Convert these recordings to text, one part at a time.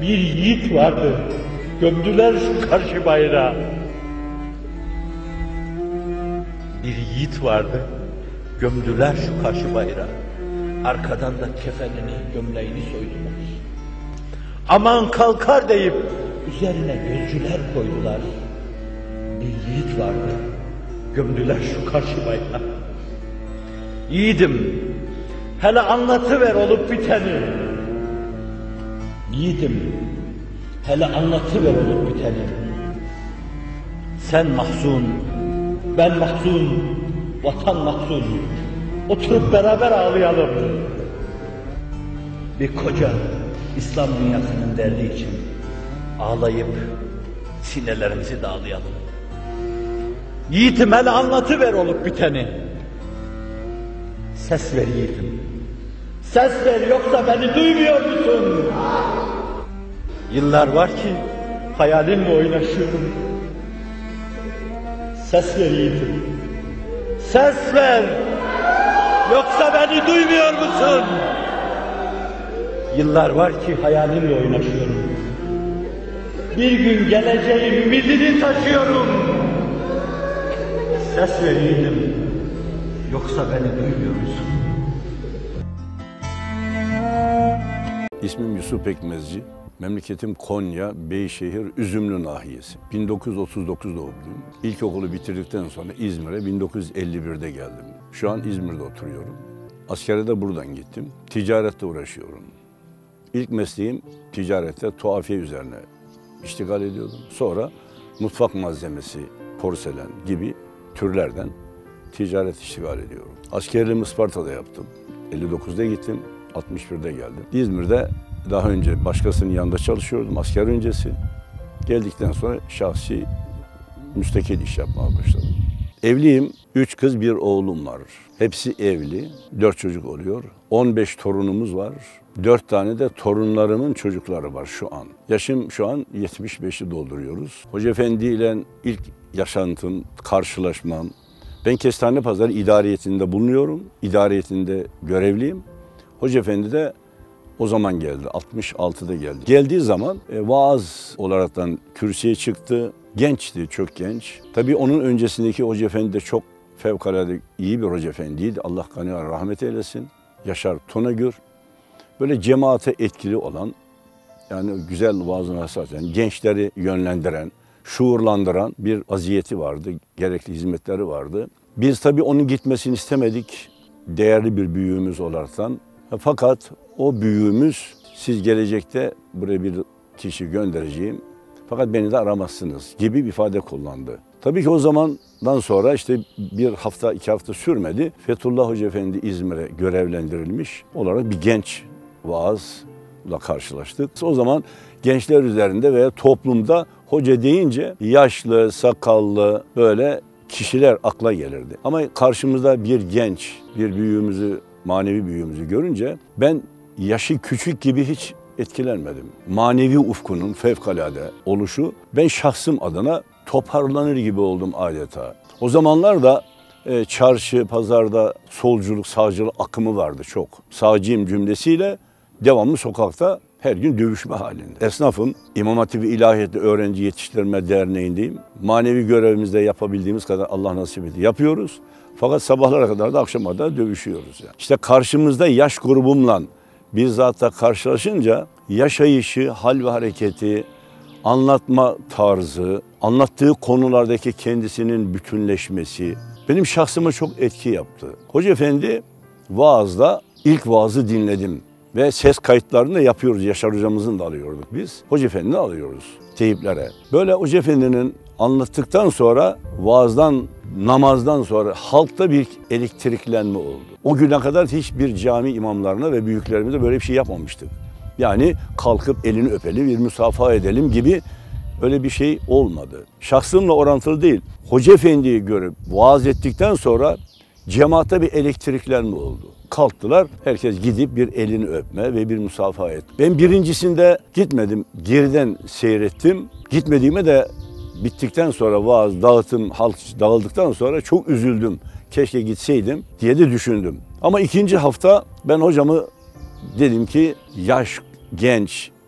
Bir yiğit vardı, gömdüler şu karşı bayrağı. Bir yiğit vardı, gömdüler şu karşı bayrağı. Arkadan da kefenini, gömleğini soydular. Aman kalkar deyip üzerine gözcüler koydular. Bir yiğit vardı, gömdüler şu karşı bayrağı. Yiğidim, hele anlatıver olup biteni. Yiğidim, hele anlatıver olup biteni. Sen mahzun, ben mahzun, vatan mahzun. Oturup beraber ağlayalım. Bir koca İslam dünyasının derdi için ağlayıp sinelerimizi dağlayalım. Yiğitim, hele anlatıver olup biteni. Ses ver yiğidim. Ses ver, yoksa beni duymuyor musun? Yıllar var ki hayalimle oynaşıyorum. Ses ver yiğidim. Ses ver. Yoksa beni duymuyor musun? Yıllar var ki hayalimle oynaşıyorum. Bir gün geleceğin ümidini taşıyorum. Ses ver yiğidim. Yoksa beni duymuyor musun? İsmim Yusuf Pekmezci. Memleketim Konya, Beyşehir, Üzümlü nahiyesi. 1939 doğumluyum. İlkokulu bitirdikten sonra İzmir'e 1951'de geldim. Şu an İzmir'de oturuyorum. Askere de buradan gittim. Ticaretle uğraşıyorum. İlk mesleğim ticarette tuhafiye üzerine iştigal ediyordum. Sonra mutfak malzemesi, porselen gibi türlerden ticaret iştigal ediyorum. Askerliğimi Isparta'da yaptım. 59'da gittim, 61'de geldim. İzmir'de daha önce başkasının yanında çalışıyordum asker öncesi. Geldikten sonra şahsi müstakil iş yapmaya başladım. Evliyim, 3 kız 1 oğlum var. Hepsi evli, 4 çocuk oluyor. 15 torunumuz var. 4 tane de torunlarımın çocukları var şu an. Yaşım şu an 75'i dolduruyoruz. Hoca Efendi ile ilk yaşantım, karşılaşmam. Ben Kestane Pazarı idariyetinde bulunuyorum. İdariyetinde görevliyim. Hoca Efendi de o zaman geldi, 66'da geldi. Geldiği zaman vaaz olaraktan kürsüye çıktı. Gençti, çok genç. Tabii onun öncesindeki Hoca Efendi de çok fevkalade iyi bir Hoca Efendiydi. Allah kanına rahmet eylesin. Yaşar Tonagür. Böyle cemaate etkili olan, yani güzel vaazına hasasen, gençleri yönlendiren, şuurlandıran bir vaziyeti vardı. Gerekli hizmetleri vardı. Biz tabii onun gitmesini istemedik. Değerli bir büyüğümüz olaraktan. Fakat o büyüğümüz, siz gelecekte buraya bir kişi göndereceğim, fakat beni de aramazsınız gibi bir ifade kullandı. Tabii ki o zamandan sonra işte bir hafta, 2 hafta sürmedi. Fethullah Hoca Efendi İzmir'e görevlendirilmiş olarak bir genç vaazla karşılaştık. O zaman gençler üzerinde veya toplumda hoca deyince yaşlı, sakallı böyle kişiler akla gelirdi. Ama karşımızda bir genç, bir büyüğümüzü, manevi büyüğümüzü görünce ben yaşı küçük gibi hiç etkilenmedim. Manevi ufkunun fevkalade oluşu, ben şahsım adına toparlanır gibi oldum adeta. O zamanlar da çarşı, pazarda solculuk, sağcılık akımı vardı çok. Sağcıyım cümlesiyle devamlı sokakta her gün dövüşme halinde. Esnafım, İmam Hatip İlahiyatı Öğrenci Yetiştirme Derneği'ndeyim. Manevi görevimizde yapabildiğimiz kadar Allah nasip etti yapıyoruz. Fakat sabahlara kadar da akşama da dövüşüyoruz. Yani. İşte karşımızda yaş grubumla bizzat da karşılaşınca yaşayışı, hal ve hareketi, anlatma tarzı, anlattığı konulardaki kendisinin bütünleşmesi benim şahsıma çok etki yaptı. Hoca Efendi vaazda ilk vaazı dinledim ve ses kayıtlarını da yapıyoruz. Yaşar hocamızın da alıyorduk biz. Hoca Efendi'ni alıyoruz teyiplere. Böyle Hoca Efendi'nin anlattıktan sonra vaazdan, namazdan sonra halkta bir elektriklenme oldu. O güne kadar hiçbir cami imamlarına ve büyüklerimize böyle bir şey yapmamıştık. Yani kalkıp elini öpelim, bir müsafaha edelim gibi öyle bir şey olmadı. Şahsımla orantılı değil. Hoca Efendi'yi görüp vaaz ettikten sonra cemaate bir elektriklenme oldu. Kalktılar, herkes gidip bir elini öpme ve bir müsafaha et. Ben birincisinde gitmedim, geriden seyrettim. Gitmediğime de bittikten sonra vaaz, dağıtım, halk dağıldıktan sonra çok üzüldüm. Keşke gitseydim diye de düşündüm. Ama ikinci hafta ben hocamı dedim ki yaş genç,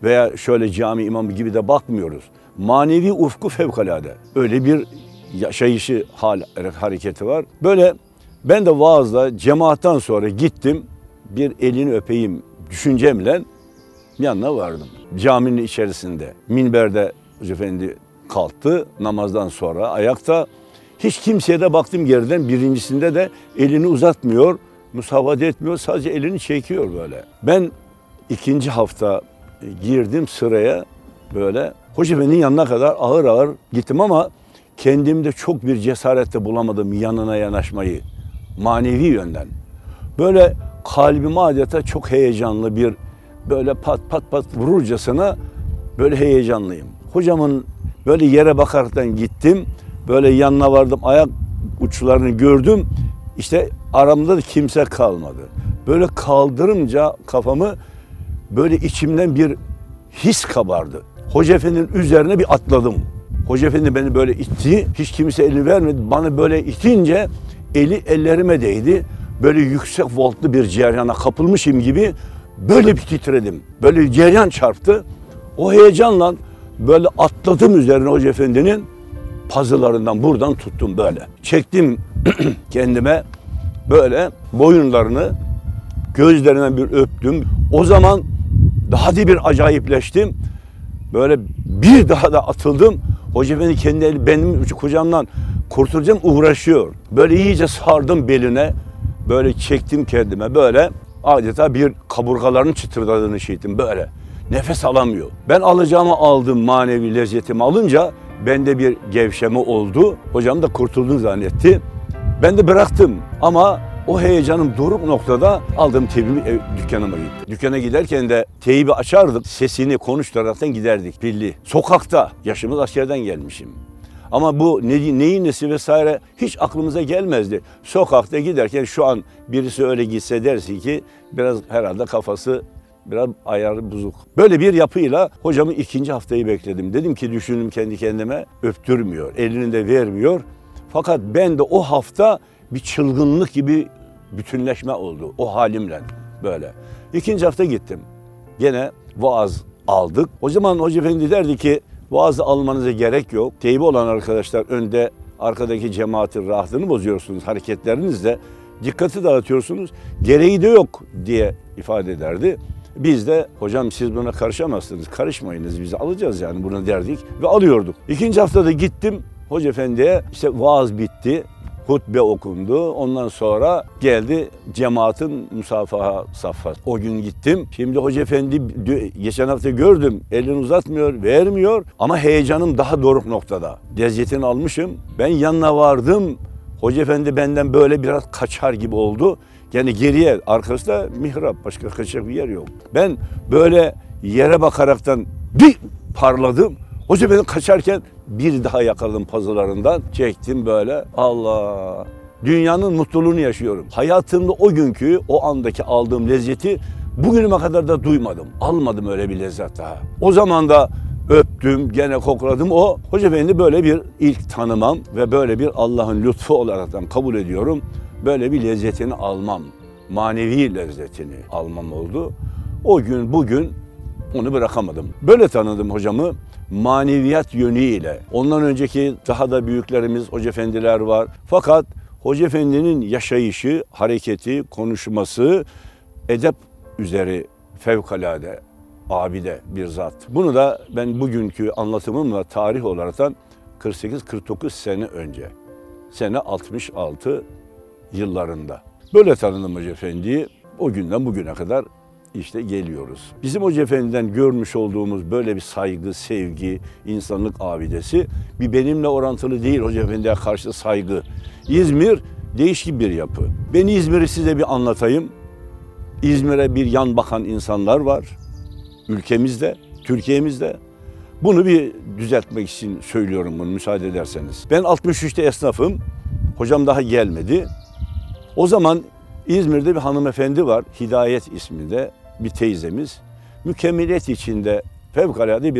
veya şöyle cami imamı gibi de bakmıyoruz. Manevi ufku fevkalade. Öyle bir yaşayışı, hareketi var. Böyle ben de vaazda cemaatten sonra gittim, bir elini öpeyim düşüncemle yanına vardım. Caminin içerisinde, minberde Hoca Efendi kalktı namazdan sonra ayakta. Hiç kimseye de baktım geriden, birincisinde de elini uzatmıyor, musavat etmiyor, sadece elini çekiyor böyle. Ben ikinci hafta girdim sıraya böyle. Hoca Efendi'nin yanına kadar ağır ağır gittim ama kendimde çok bir cesarette bulamadım yanına yanaşmayı, manevi yönden. Böyle kalbim adeta çok heyecanlı bir, böyle pat pat pat vururcasına böyle heyecanlıyım. Hocamın böyle yere bakaraktan gittim, böyle yanına vardım, ayak uçlarını gördüm. İşte aramda da kimse kalmadı. Böyle kaldırınca kafamı, böyle içimden bir his kabardı. Hoca Efendi'nin üzerine bir atladım. Hoca Efendi beni böyle itti, hiç kimse elini vermedi. Bana böyle itince eli ellerime değdi. Böyle yüksek voltlu bir ceryana kapılmışım gibi böyle bir titredim. Böyle cereyan çarptı. O heyecanla böyle atladım üzerine Hoca Efendi'nin pazılarından, buradan tuttum böyle. Çektim kendime böyle boyunlarını, gözlerinden bir öptüm. O zaman daha da bir acayipleştim. Böyle bir daha da atıldım. Hoca Efendi kendi eli benim kucağımdan kurtulacağım, uğraşıyor. Böyle iyice sardım beline. Böyle çektim kendime böyle. Adeta bir kaburgalarının çıtırdadığını işittim böyle. Nefes alamıyor. Ben alacağımı aldım, manevi lezzetimi alınca bende bir gevşeme oldu. Hocam da kurtulduğunu zannetti. Ben de bıraktım ama o heyecanım doruk noktada aldım teybimi dükkanıma gittim. Dükkana giderken de teybi açardık, sesini konuşturaraktan giderdik pilli. Sokakta, yaşımız askerden gelmişim. Ama bu neyin nesi vesaire hiç aklımıza gelmezdi. Sokakta giderken şu an birisi öyle gitse dersin ki biraz herhalde kafası biraz ayarı bozuk. Böyle bir yapıyla hocamın ikinci haftayı bekledim. Dedim ki düşündüm kendi kendime, öptürmüyor, elini de vermiyor. Fakat ben de o hafta bir çılgınlık gibi bütünleşme oldu o halimle böyle. İkinci hafta gittim. Gene vaaz aldık. O zaman Hoca Efendi derdi ki vaazı almanıza gerek yok. Teybi olan arkadaşlar önde, arkadaki cemaatin rahatını bozuyorsunuz hareketlerinizle. Dikkati dağıtıyorsunuz. Gereği de yok diye ifade ederdi. Biz de hocam siz buna karışamazsınız, karışmayınız, biz alacağız yani bunu derdik ve alıyorduk. İkinci haftada gittim Hoca Efendi'ye, işte vaaz bitti, hutbe okundu. Ondan sonra geldi cemaatin musafaha safhası. O gün gittim. Şimdi Hoca Efendi geçen hafta gördüm, elini uzatmıyor, vermiyor ama heyecanım daha doruk noktada. Lezzetini almışım. Ben yanına vardım. Hoca Efendi benden böyle biraz kaçar gibi oldu. Yani geriye, arkası da mihrap, başka kaçacak bir yer yok. Ben böyle yere bakaraktan bir parladım. Hoca Efendi kaçarken bir daha yakaladım pazılarından, çektim böyle. Allah! Dünyanın mutluluğunu yaşıyorum. Hayatımda o günkü, o andaki aldığım lezzeti bugünüme kadar da duymadım. Almadım öyle bir lezzet daha. O zaman da öptüm, gene kokladım. O Hoca Efendi böyle bir ilk tanımam ve böyle bir Allah'ın lütfu olaraktan kabul ediyorum. Böyle bir lezzetini almam, manevi lezzetini almam oldu. O gün bugün onu bırakamadım. Böyle tanıdım hocamı maneviyat yönüyle. Ondan önceki daha da büyüklerimiz, Hoca Efendiler var. Fakat Hoca Efendi'nin yaşayışı, hareketi, konuşması edep üzeri fevkalade, abide bir zat. Bunu da ben bugünkü anlatımımla tarih olaraktan 48-49 sene önce, sene 66 yıllarında. Böyle tanıdım Hoca Efendi'yi. O günden bugüne kadar işte geliyoruz. Bizim Hoca Efendi'den görmüş olduğumuz böyle bir saygı, sevgi, insanlık abidesi bir benimle orantılı değil Hoca Efendi'ye karşı saygı. İzmir değişik bir yapı. Ben İzmir'i size bir anlatayım. İzmir'e bir yan bakan insanlar var. Ülkemizde, Türkiye'mizde. Bunu bir düzeltmek için söylüyorum bunu müsaade ederseniz. Ben 63'te esnafım. Hocam daha gelmedi. O zaman İzmir'de bir hanımefendi var. Hidayet isminde bir teyzemiz. Mükemmeliyet içinde fevkalade bir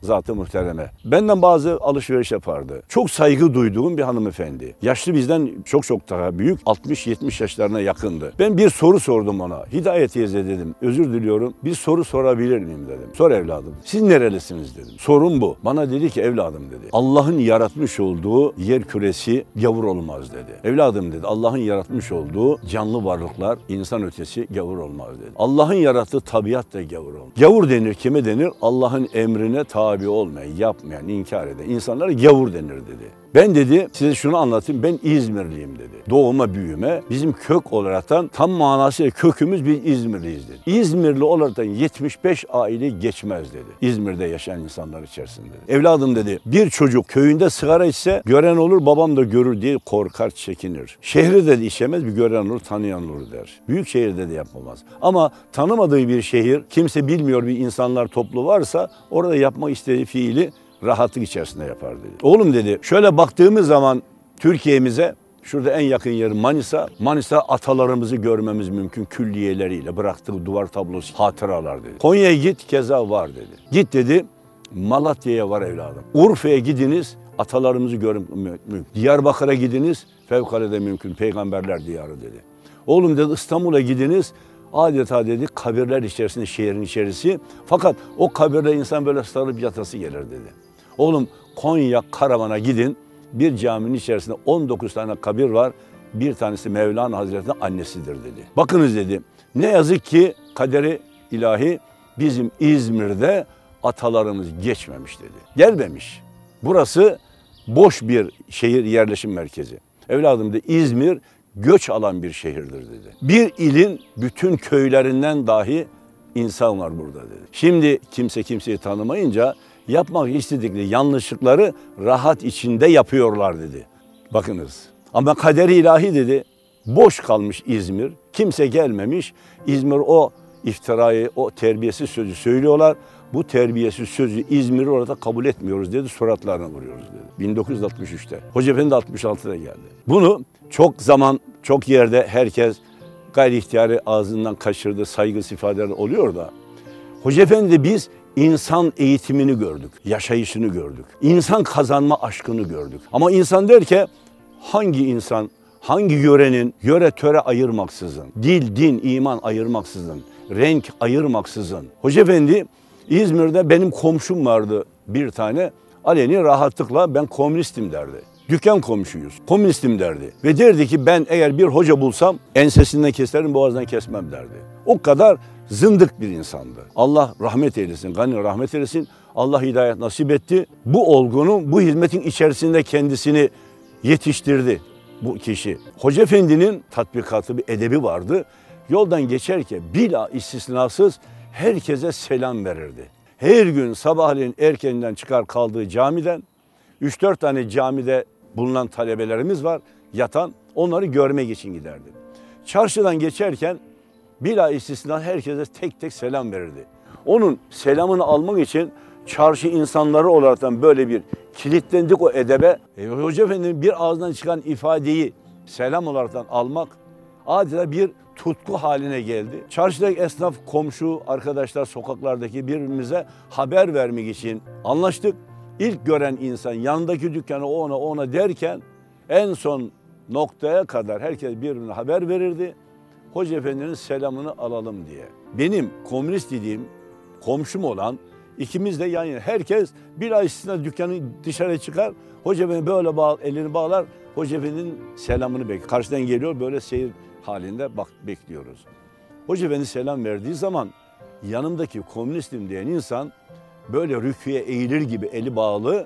zat-ı muhtereme. Benden bazı alışveriş yapardı. Çok saygı duyduğum bir hanımefendi. Yaşlı bizden çok daha büyük. 60-70 yaşlarına yakındı. Ben bir soru sordum ona. Hidayet teyze dedim. Özür diliyorum. Bir soru sorabilir miyim dedim. Sor evladım. Siz nerelisiniz dedim. Sorun bu. Bana dedi ki evladım dedi. Allah'ın yaratmış olduğu yer küresi gavur olmaz dedi. Evladım dedi. Allah'ın yaratmış olduğu canlı varlıklar insan ötesi gavur olmaz dedi. Allah'ın yarattığı tabiat da gavur olmaz. Gavur denir kime denir? Allah'ın emrine tabi olmayan, yapmayan, inkar eden insanlara gavur denir dedi. Ben dedi size şunu anlatayım, ben İzmirliyim dedi. Doğuma büyüme bizim kök olaraktan tam manasıyla kökümüz biz İzmirliyiz dedi. İzmirli olaraktan 75 aile geçmez dedi. İzmir'de yaşayan insanlar içerisinde. Evladım dedi bir çocuk köyünde sigara içse gören olur babam da görür diye korkar çekinir. Şehirde de içemez bir gören olur tanıyan olur der. Büyük şehirde de yapamaz. Ama tanımadığı bir şehir kimse bilmiyor bir insanlar toplu varsa orada yapmak istediği fiili rahatlık içerisinde yapar dedi. Oğlum dedi şöyle baktığımız zaman Türkiye'mize şurada en yakın yer Manisa. Manisa atalarımızı görmemiz mümkün külliyeleriyle bıraktığı duvar tablosu hatıralar dedi. Konya'ya git keza var dedi. Git dedi Malatya'ya var evladım. Urfa'ya gidiniz atalarımızı görün mümkün. Diyarbakır'a gidiniz fevkalade mümkün peygamberler diyarı dedi. Oğlum dedi İstanbul'a gidiniz adeta dedi kabirler içerisinde şehrin içerisi. Fakat o kabirde insan böyle sarılıp yatası gelir dedi. Oğlum Konya Karaman'a gidin. Bir caminin içerisinde 19 tane kabir var. Bir tanesi Mevlana Hazretleri'nin annesidir dedi. Bakınız dedi. Ne yazık ki kaderi ilahi bizim İzmir'de atalarımız geçmemiş dedi. Gelmemiş. Burası boş bir şehir yerleşim merkezi. Evladım dedi İzmir göç alan bir şehirdir dedi. Bir ilin bütün köylerinden dahi insan var burada dedi. Şimdi kimse kimseyi tanımayınca yapmak istedikleri yanlışlıkları rahat içinde yapıyorlar dedi. Bakınız ama kaderi ilahi dedi boş kalmış İzmir. Kimse gelmemiş. İzmir o iftirayı, o terbiyesiz sözü söylüyorlar. Bu terbiyesiz sözü İzmir'i orada kabul etmiyoruz dedi. Suratlarına vuruyoruz dedi. 1963'te. Hoca Efendi de 66'da geldi. Bunu çok zaman, çok yerde herkes gayri ihtiyari ağzından kaçırdığı saygı ifadeler oluyor da Hoca Efendi biz insan eğitimini gördük, yaşayışını gördük. İnsan kazanma aşkını gördük. Ama insan der ki hangi insan, hangi yörenin yöre töre ayırmaksızın, dil, din, iman ayırmaksızın, renk ayırmaksızın. Hoca Efendi İzmir'de benim komşum vardı bir tane. Aleni rahatlıkla ben komünistim derdi. Dükkan komşuyuz. Komünistim derdi. Ve derdi ki ben eğer bir hoca bulsam ensesinden keserim, boğazdan kesmem derdi. O kadar zındık bir insandı. Allah rahmet eylesin, gani rahmet eylesin. Allah hidayet nasip etti. Bu olgunun, bu hizmetin içerisinde kendisini yetiştirdi bu kişi. Hoca Efendi'nin tatbikatı bir edebi vardı. Yoldan geçerken bila istisnasız herkese selam verirdi. Her gün sabahleyin erkenden çıkar kaldığı camiden 3-4 tane camide bulunan talebelerimiz var yatan onları görmek için giderdi. Çarşıdan geçerken bila istisna herkese tek tek selam verirdi. Onun selamını almak için çarşı insanları olaraktan böyle bir kilitlendik o edebe. Hoca Efendi'nin bir ağzından çıkan ifadeyi selam olaraktan almak adeta bir tutku haline geldi. Çarşıdaki esnaf, komşu, arkadaşlar sokaklardaki birbirimize haber vermek için anlaştık. İlk gören insan yanındaki dükkanı ona derken en son noktaya kadar herkes birbirine haber verirdi. Hoca Efendi'nin selamını alalım diye. Benim komünist dediğim komşum olan ikimiz de yan yana. Herkes bir ay istisna dükkanı dışarı çıkar. Hoca Efendi böyle elini bağlar. Hoca Efendi'nin selamını bekliyor. Karşıdan geliyor böyle seyir halinde bekliyoruz. Hoca Efendi selam verdiği zaman yanımdaki komünistim diyen insan böyle rüküye eğilir gibi eli bağlı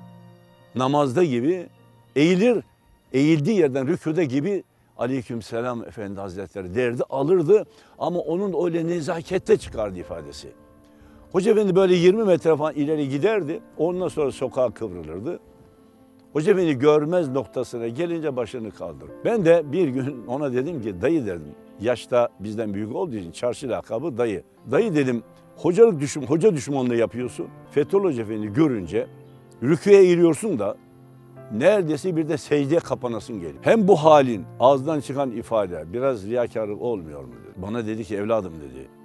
namazda gibi eğilir. Eğildiği yerden rüküde gibi aleykümselam Efendi Hazretleri derdi alırdı ama onun öyle nezakette çıkardı ifadesi. Hoca Efendi böyle 20 metre falan ileri giderdi. Ondan sonra sokağa kıvrılırdı. Hoca Efendi görmez noktasına gelince başını kaldırır. Ben de bir gün ona dedim ki dayı dedim. Yaşta bizden büyük olduğu için çarşı lakabı dayı. Dayı dedim hoca düşmanlığı yapıyorsun. Fethullah Hoca Efendi görünce rüküye eğiliyorsun da neredeyse bir de secdeye kapanasın geliyor. Hem bu halin ağızdan çıkan ifade biraz riyakarlık olmuyor mu dedi. Bana dedi ki evladım dedi.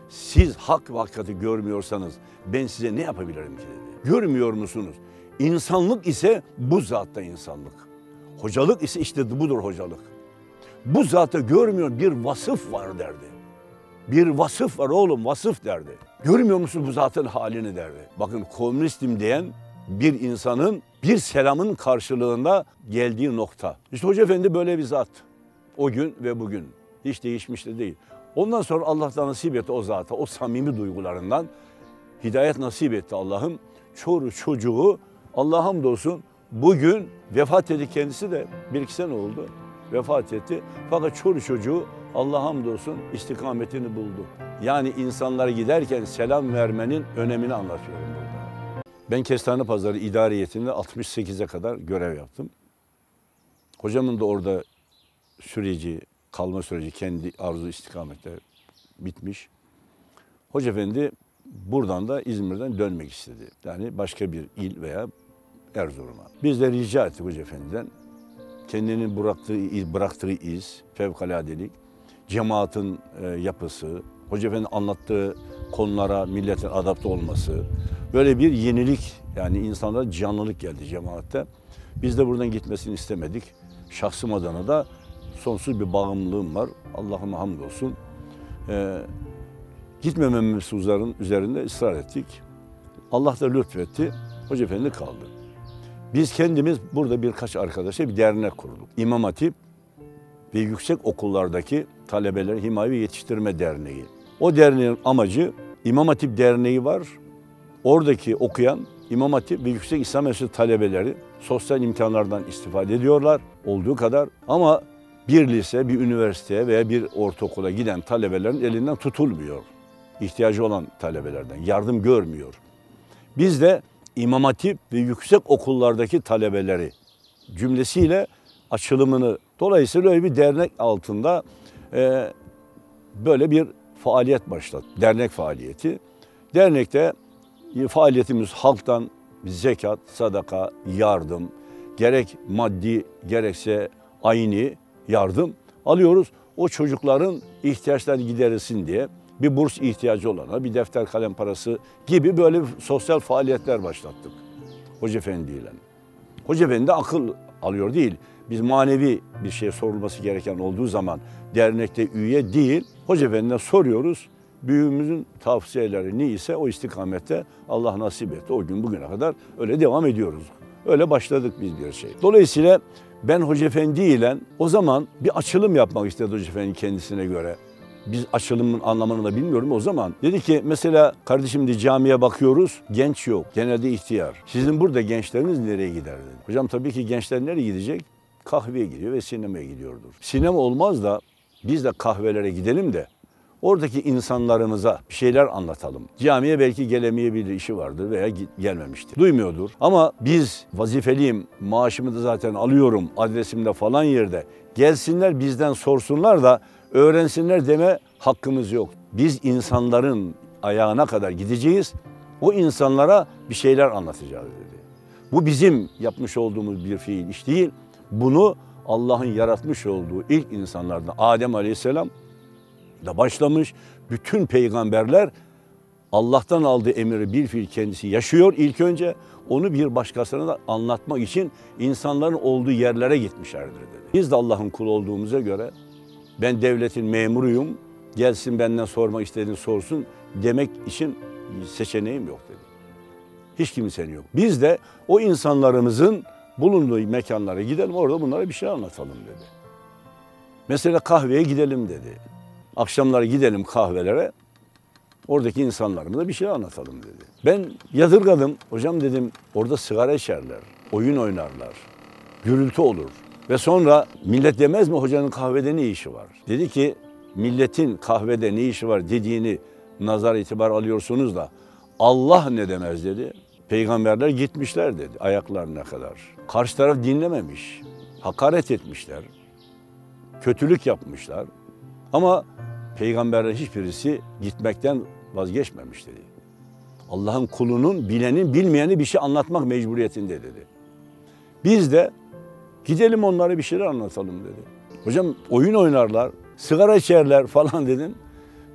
siz hak ve hakikati görmüyorsanız ben size ne yapabilirim ki dedi. Görmüyor musunuz? İnsanlık ise bu zatta insanlık. Hocalık ise işte budur hocalık. Bu zatta görmüyor, bir vasıf var derdi. Bir vasıf var oğlum, vasıf derdi. Görmüyor musun bu zatın halini derdi. Bakın komünistim diyen bir insanın bir selamın karşılığında geldiği nokta. İşte Hoca Efendi böyle bir zat. O gün ve bugün. Hiç değişmiş de değil. Ondan sonra Allah'tan nasip etti o zata, o samimi duygularından hidayet nasip etti Allah'ım. Çoğu çocuğu Allah'a hamdolsun bugün vefat etti, kendisi de 1-2 sene oldu. Vefat etti. Fakat çoğu çocuğu Allah'a hamdolsun istikametini buldu. Yani insanlara giderken selam vermenin önemini anlatıyorum burada. Ben Kestane Pazarı İdariyeti'nde 68'e kadar görev yaptım. Hocamın da orada kalma süreci kendi arzu istikamette bitmiş. Hoca Efendi buradan da İzmir'den dönmek istedi. Yani başka bir il veya Erzurum'a. Biz de rica ettik Hoca Efendi'den. Kendini bıraktığı iz, fevkaladelik, cemaatin yapısı, Hoca Efendi anlattığı konulara milletin adapte olması, böyle bir yenilik, yani insanlara canlılık geldi cemaatte. Biz de buradan gitmesini istemedik. Şahsım adına da sonsuz bir bağımlılığım var. Allah'ıma hamdolsun. Gitmememiz üzerinde ısrar ettik. Allah da lütfetti. Hoca Efendi kaldı. Biz kendimiz burada birkaç arkadaşa bir dernek kurduk. İmam Hatip ve yüksek okullardaki talebeleri himaye ve yetiştirme derneği. O derneğin amacı, İmam Hatip derneği var. Oradaki okuyan İmam Hatip ve yüksek İslam Üniversitesi talebeleri sosyal imkanlardan istifade ediyorlar olduğu kadar. Ama bir lise, bir üniversiteye veya bir ortaokula giden talebelerin elinden tutulmuyor. İhtiyacı olan talebelerden yardım görmüyor. Biz de İmam Hatip ve yüksek okullardaki talebeleri cümlesiyle açılımını, dolayısıyla öyle bir dernek altında böyle bir faaliyet başlattı. Dernek faaliyeti. Dernekte faaliyetimiz halktan zekat, sadaka, yardım, gerek maddi gerekse ayni yardım alıyoruz. O çocukların ihtiyaçları giderilsin diye bir burs ihtiyacı olana, bir defter kalem parası gibi böyle sosyal faaliyetler başlattık Hoca Efendi ile. Hoca Efendi akıl alıyor değil. Biz manevi bir şey sorulması gereken olduğu zaman dernekte üye değil, Hoca Efendi'ne soruyoruz. Büyüğümüzün tavsiyeleri neyse o istikamette Allah nasip etti. O gün bugüne kadar öyle devam ediyoruz. Öyle başladık biz bir şey. Dolayısıyla ben Hoca Efendi ile o zaman bir açılım yapmak istedi Hoca Efendi kendisine göre. Biz açılımın anlamını da bilmiyorum o zaman. Dedi ki mesela kardeşim de camiye bakıyoruz, genç yok. Genelde ihtiyar. Sizin burada gençleriniz nereye gider dedi. Hocam tabii ki gençler nereye gidecek? Kahveye gidiyor ve sinemaya gidiyordur. Sinema olmaz da biz de kahvelere gidelim de oradaki insanlarımıza bir şeyler anlatalım. Camiye belki gelemeyebilir, işi vardır veya gelmemiştir. Duymuyordur. Ama biz vazifeliyim, maaşımı da zaten alıyorum, adresimde falan yerde. Gelsinler bizden sorsunlar da öğrensinler deme hakkımız yok. Biz insanların ayağına kadar gideceğiz. O insanlara bir şeyler anlatacağız dedi. Bu bizim yapmış olduğumuz bir fiil iş değil. Bunu Allah'ın yaratmış olduğu ilk insanlardan Adem Aleyhisselam da başlamış. Bütün peygamberler Allah'tan aldığı emri bir fiil kendisi yaşıyor ilk önce. Onu bir başkasına da anlatmak için insanların olduğu yerlere gitmişlerdir dedi. Biz de Allah'ın kulu olduğumuza göre ben devletin memuruyum, gelsin benden sormak istediğini sorsun demek için seçeneğim yok dedi. Hiç kimsenin yok. Biz de o insanlarımızın bulunduğu mekanlara gidelim, orada bunlara bir şey anlatalım dedi. Mesela kahveye gidelim dedi. Akşamları gidelim kahvelere, oradaki insanlarımıza bir şey anlatalım dedi. Ben yadırgadım. Hocam dedim orada sigara içerler, oyun oynarlar, gürültü olur. Ve sonra millet demez mi hocanın kahvede ne işi var? Dedi ki milletin kahvede ne işi var dediğini nazar itibar alıyorsunuz da Allah ne demez dedi. Peygamberler gitmişler dedi ayaklarına kadar. Karşı taraf dinlememiş, hakaret etmişler, kötülük yapmışlar. Ama peygamberler hiçbirisi gitmekten vazgeçmemiş dedi. Allah'ın kulunun, bilenin, bilmeyeni bir şey anlatmak mecburiyetinde dedi. Biz de gidelim onlara bir şeyler anlatalım dedi. Hocam oyun oynarlar, sigara içerler falan dedim.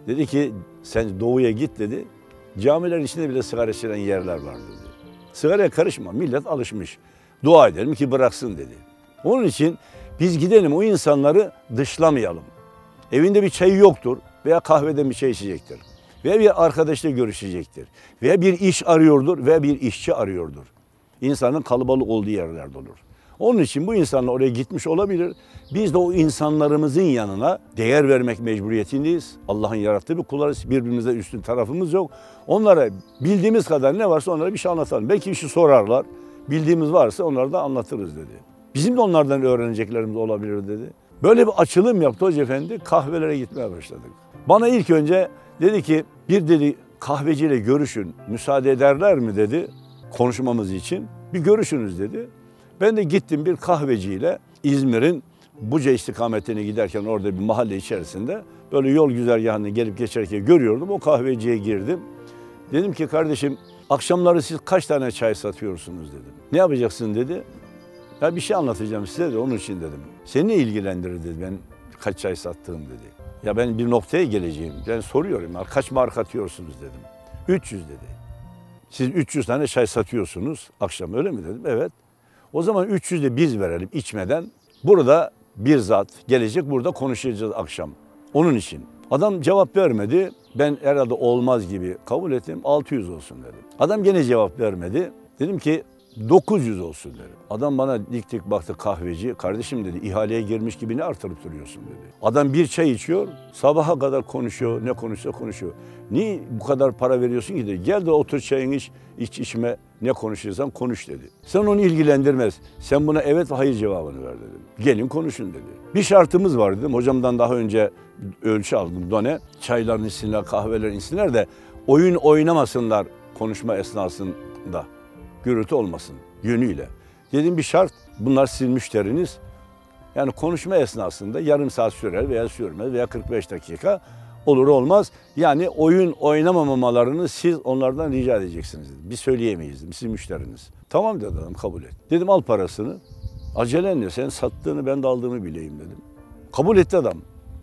Dedi ki sen doğuya git dedi. Camilerin içinde bile sigara içilen yerler var dedi. Sigaraya karışma, millet alışmış. Dua edelim ki bıraksın dedi. Onun için biz gidelim o insanları dışlamayalım. Evinde bir çayı yoktur veya kahvede bir çay içecektir. Veya bir arkadaşla görüşecektir. Veya bir iş arıyordur veya bir işçi arıyordur. İnsanın kalabalık olduğu yerlerde olur. Onun için bu insanlar oraya gitmiş olabilir. Biz de o insanlarımızın yanına değer vermek mecburiyetindeyiz. Allah'ın yarattığı bir kullarız. Birbirimize üstün tarafımız yok. Onlara bildiğimiz kadar ne varsa onlara bir şey anlatalım. Belki bir şey sorarlar. Bildiğimiz varsa onlara da anlatırız dedi. Bizim de onlardan öğreneceklerimiz olabilir dedi. Böyle bir açılım yaptı Hoca Efendi. Kahvelere gitmeye başladık. Bana ilk önce dedi ki bir dedi kahveciyle görüşün. Müsaade ederler mi dedi konuşmamız için. Bir görüşünüz dedi. Ben de gittim bir kahveciyle İzmir'in Buca istikametine giderken orada bir mahalle içerisinde böyle yol güzergahını gelip geçerken görüyordum. O kahveciye girdim. Dedim ki kardeşim akşamları siz kaç tane çay satıyorsunuz dedim. Ne yapacaksın dedi. Ya bir şey anlatacağım size de onun için dedim. Seni ne ilgilendirir dedi ben kaç çay sattığım dedi. Ya ben bir noktaya geleceğim. Ben soruyorum kaç marka atıyorsunuz dedim. 300 dedi. Siz 300 tane çay satıyorsunuz akşam öyle mi dedim. Evet. O zaman 300 de biz verelim içmeden. Burada bir zat gelecek burada konuşacağız akşam. Onun için. Adam cevap vermedi. Ben herhalde olmaz gibi kabul ettim. 600 olsun dedim. Adam gene cevap vermedi. Dedim ki 900 olsun dedim. Adam bana dik dik baktı kahveci. Kardeşim dedi ihaleye girmiş gibi ne artırıp duruyorsun dedi. Adam bir çay içiyor. Sabaha kadar konuşuyor. Ne konuşsa konuşuyor. Niye bu kadar para veriyorsun ki dedi. Gel de otur çayını iç içme. Ne konuşursan konuş dedi. Sen onu ilgilendirmez. Sen buna evet ve hayır cevabını ver dedim. Gelin konuşun dedi. Bir şartımız var dedim. Hocamdan daha önce ölçü aldım done. Çayların içsinler, kahvelerin içsinler de oyun oynamasınlar konuşma esnasında. Gürültü olmasın yönüyle. Dedim bir şart bunlar sizin müşteriniz. Yani konuşma esnasında yarım saat sürer veya sürmez veya 45 dakika olur olmaz. Yani oyun oynamamalarını siz onlardan rica edeceksiniz dedim. Biz söyleyemeyiz dedim. Siz müşteriniz. Tamam dedi adam kabul et. Dedim al parasını. Acelen ne sen sattığını ben de aldığımı bileyim dedim. Kabul etti adam.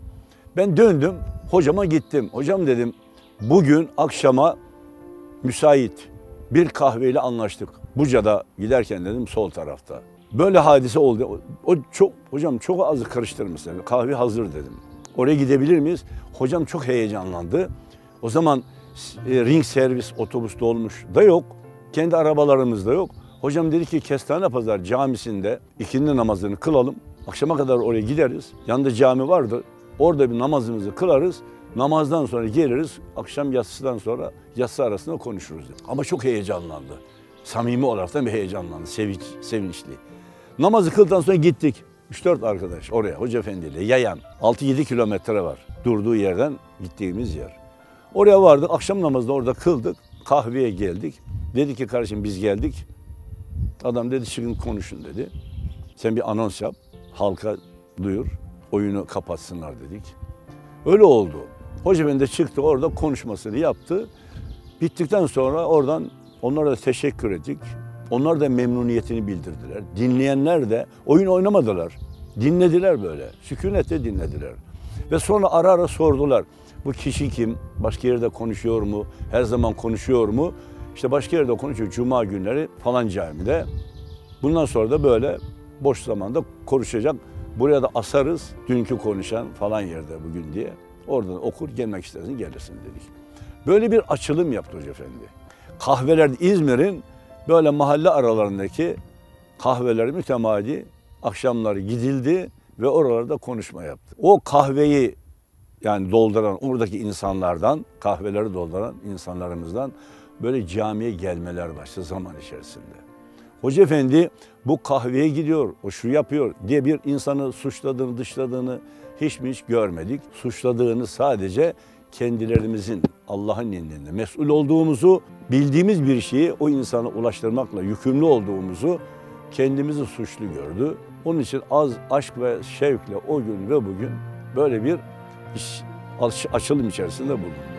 Ben döndüm hocama gittim. Hocam dedim bugün akşama müsait bir kahveyle anlaştık. Buca'da giderken dedim sol tarafta. Böyle hadise oldu. Hocam çok az karıştırmışsın. Kahve hazır dedim. Oraya gidebilir miyiz? Hocam çok heyecanlandı. O zaman ring servis otobüs dolmuş da yok. Kendi arabalarımız da yok. Hocam dedi ki Kestanepazarı Camisi'nde ikindi namazını kılalım. Akşama kadar oraya gideriz. Yanında cami vardı. Orada bir namazımızı kılarız. Namazdan sonra geliriz. Akşam yatsıdan sonra yatsı arasında konuşuruz dedi. Ama çok heyecanlandı. Samimi olaraktan bir heyecanlandı. Sevinçli. Namazı kıldıktan sonra gittik. 3-4 arkadaş oraya Hoca Efendi ile yayan. 6-7 kilometre var durduğu yerden gittiğimiz yer. Oraya vardık. Akşam namazını orada kıldık. Kahveye geldik. Dedi ki kardeşim biz geldik. Adam dedi çıkın konuşun dedi. Sen bir anons yap. Halka duyur. Oyunu kapatsınlar dedik. Öyle oldu. Hoca Efendi de çıktı orada konuşmasını yaptı. Bittikten sonra oradan onlara da teşekkür ettik. Onlar da memnuniyetini bildirdiler. Dinleyenler de oyun oynamadılar. Dinlediler böyle. Sükunetle dinlediler. Ve sonra ara ara sordular. Bu kişi kim? Başka yerde konuşuyor mu? Her zaman konuşuyor mu? İşte başka yerde konuşuyor. Cuma günleri falan camide. Bundan sonra da böyle boş zamanda konuşacak. Buraya da asarız. Dünkü konuşan falan yerde bugün diye. Oradan okur gelmek istersin gelirsin dedik. Böyle bir açılım yaptı Hoca Efendi. Kahvelerde İzmir'in böyle mahalle aralarındaki kahveler mütemadi akşamları gidildi ve oralarda konuşma yaptı. O kahveyi yani dolduran oradaki insanlardan, kahveleri dolduran insanlarımızdan böyle camiye gelmeler başladı zaman içerisinde. Hoca Efendi bu kahveye gidiyor, o şu yapıyor diye bir insanı suçladığını, dışladığını hiç görmedik. Suçladığını sadece kendilerimizin Allah'ın indinde mesul olduğumuzu, bildiğimiz bir şeyi o insana ulaştırmakla yükümlü olduğumuzu kendimizi suçlu gördü. Onun için az aşk ve şevkle o gün ve bugün böyle bir açılım içerisinde bulunduk.